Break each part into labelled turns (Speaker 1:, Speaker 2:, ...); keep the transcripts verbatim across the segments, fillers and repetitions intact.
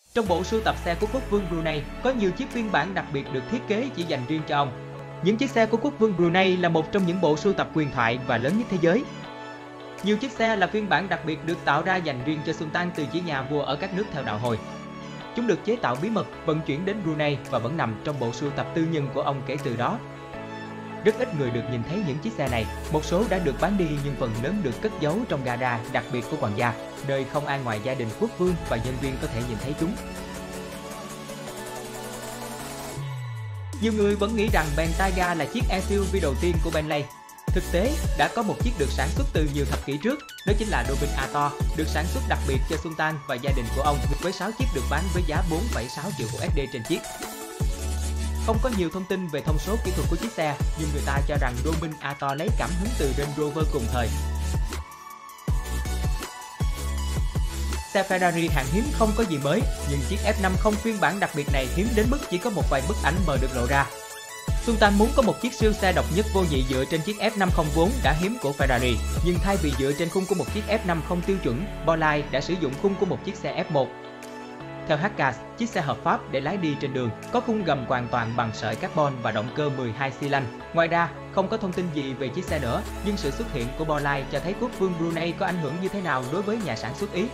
Speaker 1: Trong bộ sưu tập xe của quốc vương Brunei, có nhiều chiếc phiên bản đặc biệt được thiết kế chỉ dành riêng cho ông. Những chiếc xe của quốc vương Brunei là một trong những bộ sưu tập huyền thoại và lớn nhất thế giới. Nhiều chiếc xe là phiên bản đặc biệt được tạo ra dành riêng cho Sultan từ chỉ nhà vua ở các nước theo đạo Hồi. Chúng được chế tạo bí mật, vận chuyển đến Brunei và vẫn nằm trong bộ sưu tập tư nhân của ông kể từ đó. Rất ít người được nhìn thấy những chiếc xe này, một số đã được bán đi nhưng phần lớn được cất giấu trong gara đặc biệt của hoàng gia, nơi không ai ngoài gia đình quốc vương và nhân viên có thể nhìn thấy chúng. Nhiều người vẫn nghĩ rằng Bentayga là chiếc ét u vê đầu tiên của Bentley. Thực tế, đã có một chiếc được sản xuất từ nhiều thập kỷ trước, đó chính là Dobbin Ator, được sản xuất đặc biệt cho Sultan và gia đình của ông, với sáu chiếc được bán với giá bốn phẩy sáu triệu u ét đê trên chiếc. Không có nhiều thông tin về thông số kỹ thuật của chiếc xe, nhưng người ta cho rằng Dobbin Ator lấy cảm hứng từ Range Rover cùng thời. Xe Ferrari hàng hiếm không có gì mới, nhưng chiếc F năm mươi phiên bản đặc biệt này hiếm đến mức chỉ có một vài bức ảnh mờ được lộ ra. Sultan muốn có một chiếc siêu xe độc nhất vô nhị dựa trên chiếc F năm mươi vốn đã hiếm của Ferrari, nhưng thay vì dựa trên khung của một chiếc F năm mươi tiêu chuẩn, Borlai đã sử dụng khung của một chiếc xe F một. Theo hát ca ét, chiếc xe hợp pháp để lái đi trên đường, có khung gầm hoàn toàn bằng sợi carbon và động cơ mười hai xi lanh. Ngoài ra, không có thông tin gì về chiếc xe nữa, nhưng sự xuất hiện của Borlai cho thấy quốc vương Brunei có ảnh hưởng như thế nào đối với nhà sản xuất Ý.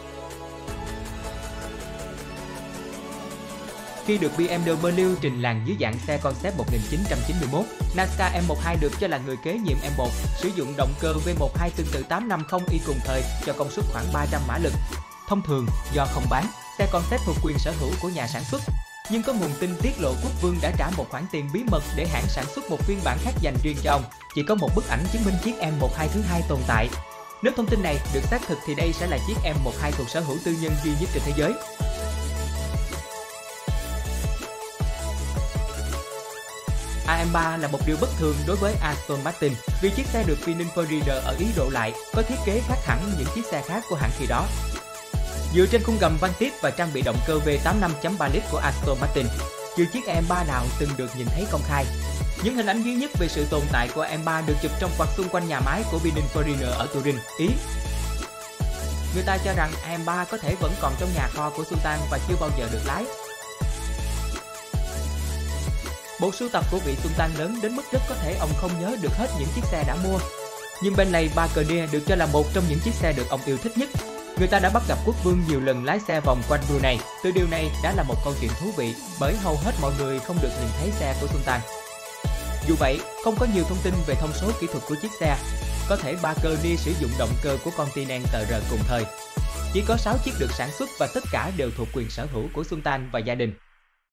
Speaker 1: Khi được bê em vê trình làng dưới dạng xe concept một nghìn chín trăm chín mươi mốt, Nazca M mười hai được cho là người kế nhiệm M một, sử dụng động cơ V mười hai tương tự tám năm mươi i cùng thời cho công suất khoảng ba trăm mã lực. Thông thường, do không bán, xe concept thuộc quyền sở hữu của nhà sản xuất. Nhưng có nguồn tin tiết lộ quốc vương đã trả một khoản tiền bí mật để hãng sản xuất một phiên bản khác dành riêng cho ông. Chỉ có một bức ảnh chứng minh chiếc M mười hai thứ hai tồn tại. Nếu thông tin này được xác thực thì đây sẽ là chiếc M mười hai thuộc sở hữu tư nhân duy nhất trên thế giới. a em ba là một điều bất thường đối với Aston Martin vì chiếc xe được Pininfarina ở Ý độ lại, có thiết kế khác hẳn những chiếc xe khác của hãng khi đó. Dựa trên khung gầm Vantage và trang bị động cơ V tám mươi lăm chấm ba lít của Aston Martin, chưa chiếc a em ba nào từng được nhìn thấy công khai. Những hình ảnh duy nhất về sự tồn tại của a em ba được chụp trong quạt xung quanh nhà máy của Pininfarina ở Turin, Ý. Người ta cho rằng a em ba có thể vẫn còn trong nhà kho của Sultan và chưa bao giờ được lái. Bộ sưu tập của vị Sultan lớn đến mức rất có thể ông không nhớ được hết những chiếc xe đã mua. Nhưng Bentley Buccaneer được cho là một trong những chiếc xe được ông yêu thích nhất. Người ta đã bắt gặp quốc vương nhiều lần lái xe vòng quanh Brunei. Từ điều này đã là một câu chuyện thú vị, bởi hầu hết mọi người không được nhìn thấy xe của Sultan. Dù vậy, không có nhiều thông tin về thông số kỹ thuật của chiếc xe. Có thể Buccaneer sử dụng động cơ của Continental R cùng thời. Chỉ có sáu chiếc được sản xuất và tất cả đều thuộc quyền sở hữu của Sultan và gia đình.